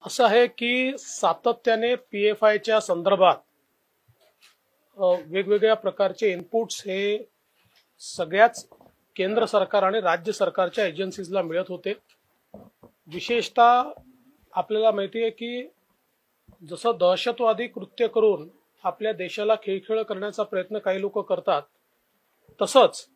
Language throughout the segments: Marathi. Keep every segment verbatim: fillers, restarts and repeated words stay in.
असं आहे की सातत्याने पीएफआयच्या संदर्भात वेगवेगळ्या प्रकारचे इनपुट्स हे सगळ्याच केंद्र सरकार आणि राज्य सरकारच्या एजन्सीजला मिळत होते। विशेषतः आपल्याला माहिती आहे की जसं दहशतवादी कृत्य करून आपल्या देशाला खिळखिळ करण्याचा प्रयत्न काही लोक करतात, तसंच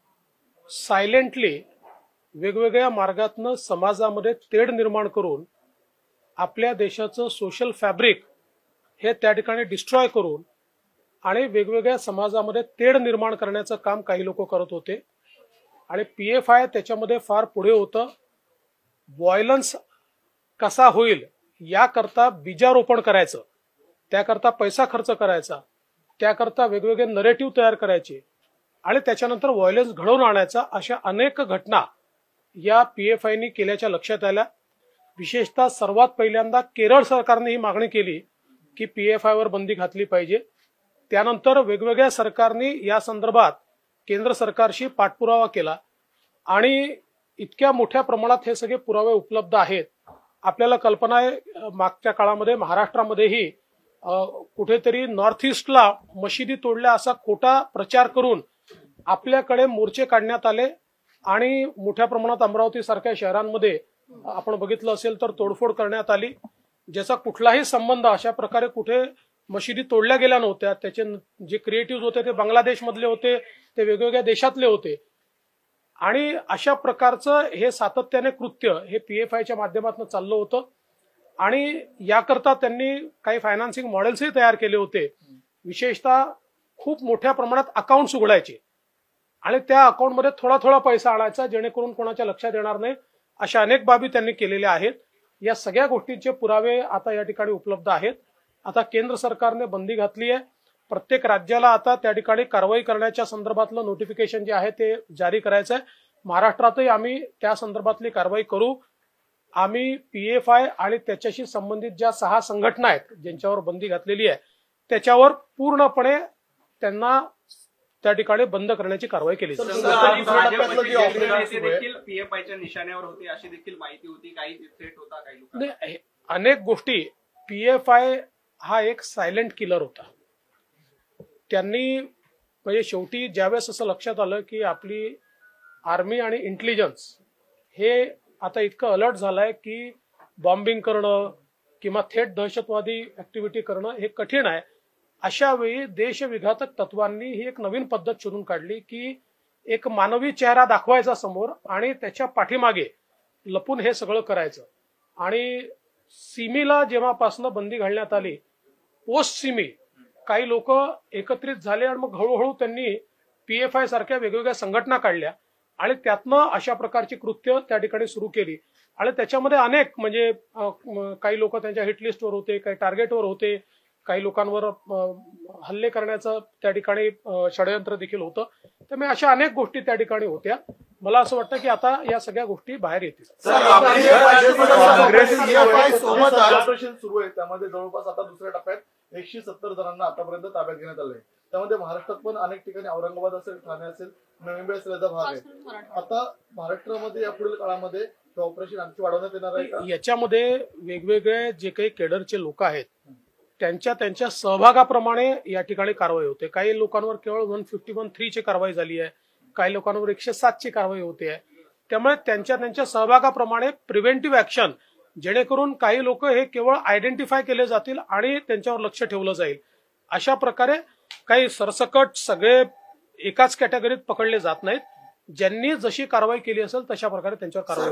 सायलेंटली वेगवेगळ्या मार्गातून समाजामध्ये तेढ निर्माण करून आपल्या देशाचं सोशल फॅब्रिक हे त्या ठिकाणी डिस्ट्रॉय करून आणि वेगवेगळ्या समाजामध्ये तेढ निर्माण करण्याचं काम काही लोक करत होते। आणि पीएफआय त्याच्यामध्ये फार पुढे होतं। व्हायलन्स कसा होईल याकरता बीजारोपण करायचं, त्याकरता पैसा खर्च करायचा, त्याकरता वेगवेगळे नरेटिव्ह तयार करायचे आणि त्याच्यानंतर व्हायलन्स घडवून आणायचा, अशा अनेक घटना या पीएफआयनी केल्याच्या लक्षात आल्या। विशेषतः सर्वात पहिल्यांदा केरळ सरकारने ही मागणी केली की पीएफआयवर बंदी घातली पाहिजे। त्यानंतर वेगवेगळ्या सरकारनी या संदर्भात केंद्र सरकारशी पाठपुरावा केला आणि इतक्या मोठ्या प्रमाणात हे सगळे पुरावे उपलब्ध आहेत। आपल्याला कल्पना आहे मागच्या काळामध्ये महाराष्ट्रामध्येही कुठेतरी नॉर्थ ईस्टला मशिदी तोडल्या असा खोटा प्रचार करून आपल्याकडे मोर्चे काढण्यात आले आणि मोठ्या प्रमाणात अमरावती सारख्या शहरांमध्ये आपण बघितलं असेल तर तोडफोड करण्यात आली, ज्याचा कुठलाही संबंध अशा प्रकारे कुठे मशिदी तोडल्या गेल्या नव्हत्या। त्याचे जे क्रिएटिव्ह होते ते बांगलादेश मधले होते, ते वेगवेगळ्या देशातले होते आणि अशा प्रकारचं हे सातत्याने कृत्य हे पीएफआयच्या माध्यमातून चाललं होतं आणि याकरता त्यांनी काही फायनान्सिंग मॉडेल्सही तयार केले होते। विशेषतः खूप मोठ्या प्रमाणात अकाउंट्स उघडायचे आणि त्या अकाउंटमध्ये थोडा थोडा पैसा आणायचा जेणेकरून कोणाच्या लक्षात येणार नाही, अशा अनेक बाबी त्यांनी केलेल्या आहेत। या सगळ्या गोष्टींचे पुरावे आता या ठिकाणी उपलब्ध आहेत। आता केंद्र सरकारने बंदी घातली आहे। प्रत्येक राज्याला आता त्या ठिकाणी कारवाई करण्याच्या संदर्भातलं नोटिफिकेशन जे आहे ते जारी करायचं आहे। महाराष्ट्रातही आम्ही त्या संदर्भातली कारवाई करू। आम्ही पीएफआय आणि त्याच्याशी संबंधित ज्या सहा संघटना आहेत ज्यांच्यावर बंदी घातलेली आहे त्याच्यावर पूर्णपणे त्यांना त्या ठिकाणी बंद करण्याची कारवाई केली जाईल। पीएफआयच्या निशाण्यावर होते अशी देखील माहिती होती, काही थ्रेट होता काही लोकांना, अनेक गोष्टी। पीएफआय हा एक सायलेंट किलर होता। त्यांनी म्हणजे शेवटी ज्यावेळेस असं लक्षात आलं की आपली आर्मी आणि इंटेलिजन्स हे आता इतकं अलर्ट झालंय की बॉम्बिंग करणं किंवा थेट दहशतवादी ऍक्टिव्हिटी करणं हे कठीण आहे, अशा वेळी देशविघातक तत्वांनी ही एक नवीन पद्धत शोधून काढली की एक मानवी चेहरा दाखवायचा समोर आणि त्याच्या पाठीमागे लपून हे सगळं करायचं। आणि सिमीला जेव्हापासून बंदी घालण्यात आली, पोस्ट सिमी काही लोक एकत्रित झाले आणि मग हळूहळू त्यांनी पीएफआय सारख्या वेगवेगळ्या संघटना काढल्या आणि त्यातनं अशा प्रकारची कृत्य त्या ठिकाणी सुरू केली आणि त्याच्यामध्ये अनेक म्हणजे काही लोक त्यांच्या हिटलिस्टवर होते, काही टार्गेटवर होते, काही लोकांवर हल्ले करण्याचं त्या ठिकाणी षडयंत्र देखील होतं। त्यामुळे अशा अनेक गोष्टी त्या ठिकाणी होत्या। मला असं वाटतं की आता या सगळ्या गोष्टी बाहेर येतील। सुरू आहे त्यामध्ये जवळपास आता दुसऱ्या टप्प्यात एकशे सत्तर जणांना आतापर्यंत ताब्यात घेण्यात आलंय। त्यामध्ये महाराष्ट्रात पण अनेक ठिकाणी औरंगाबाद असेल, ठाणे असेल, नवी मुंबई असेल याचा भाग आहे। आता महाराष्ट्रामध्ये या पुढील काळामध्ये ऑपरेशन आणखी वाढवण्यात येणार आहे का? याच्यामध्ये वेगवेगळे जे काही केडरचे लोक आहेत त्यांच्या त्यांच्या सहभागाप्रमाणे या ठिकाणी कारवाई होते। काही लोकांवर केवळ वन फिफ्टी वन थ्री ची कारवाई झाली आहे, काही लोकांवर एकशे सात ची कारवाई होते आहे। त्यामुळे त्यांच्या त्यांच्या सहभागाप्रमाणे प्रिव्हेंटिव्ह ऍक्शन जेणेकरून काही लोक हे केवळ आयडेंटिफाय केले जातील आणि त्यांच्यावर लक्ष ठेवलं जाईल, अशा प्रकारे काही सरसकट सगळे एकाच कॅटेगरीत पकडले जात नाहीत। ज्यांनी जशी कारवाई केली असेल तशा प्रकारे त्यांच्यावर कारवाई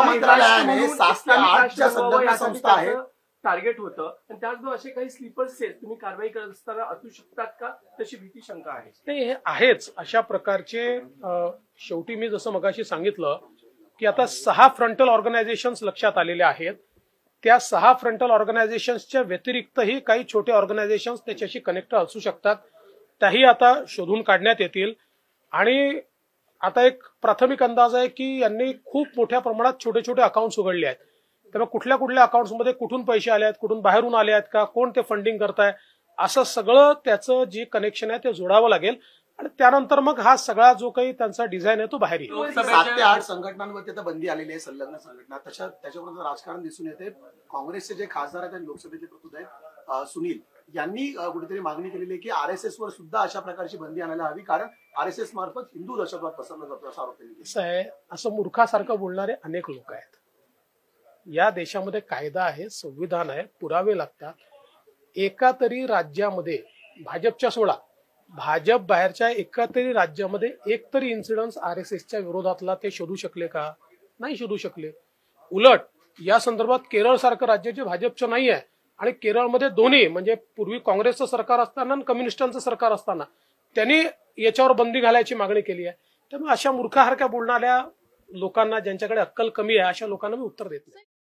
होईल। टार्गेट होतं आणि त्याचबरोबर असे काही स्लीपर सेल तुम्ही कारवाई करत असताना असू शकतात का, तशी भीती शंका आहे? नाही, हे आहेच अशा प्रकारचे। शेवटी मी जसं मगाशी सांगितलं की आता सहा फ्रंटल ऑर्गनायझेशन्स लक्षात आलेले आहेत। त्या सहा फ्रंटल ऑर्गनायझेशन्सच्या व्यतिरिक्तही काही छोटे ऑर्गनायझेशन्स त्याच्याशी कनेक्ट असू शकतात, त्याही आता शोधून काढण्यात येतील। आणि आता एक प्राथमिक अंदाज आहे की यांनी खूप मोठ्या प्रमाणात छोटे छोटे अकाउंट्स उघडले आहेत। त्यामुळे कुठल्या कुठल्या अकाउंट्समध्ये कुठून पैसे आले आहेत, कुठून बाहेरून आले आहेत का, कोण ते फंडिंग करताय, असं सगळं त्याचं जे कनेक्शन आहे ते जोडावं लागेल आणि त्यानंतर मग हा सगळा जो काही त्यांचा डिझाईन आहे तो बाहेर येईल. सात ते आठ संघटनांवरती आता बंदी आलेली आहे, संलग्न संघटना. तशा त्याच्याबरोबर राजकारण दिसून येते. काँग्रेसचे जे खासदार आहेत आणि लोकसभेचे प्रतुत आहेत अं, सुनील यांनी अं, कुठेतरी मागणी केलेली आहे की आरएसएस वर सुद्धा अशा प्रकारची बंदी आणायला हवी, कारण आरएसएस मार्फत हिंदू दहशतवाद पसरला जातो असा आरोप त्यांनी केला. असं आहे, असं मूर्खासारखं बोलणारे अनेक लोक आहेत. या देशामध्ये कायदा आहे, संविधान आहे, पुरावे लागतात. एका तरी राज्यामध्ये भाजपच्या सोडा भाजप बाहेरच्या एका तरी राज्यामध्ये एक तरी इन्सिडन्स आर एस एसच्या विरोधातला ते शोधू शकले का? नाही शोधू शकले. उलट या संदर्भात केरळ सारखं राज्य जे भाजपचं नाही आहे आणि केरळमध्ये दोन्ही म्हणजे पूर्वी काँग्रेसचं सरकार असताना आणि कम्युनिस्टांचं सरकार असताना त्यांनी याच्यावर बंदी घालायची मागणी केली आहे. त्यामुळे अशा मूर्खासारख्या बोलणाऱ्या लोकांना, ज्यांच्याकडे अक्कल कमी आहे, अशा लोकांना मी उत्तर देत नाही.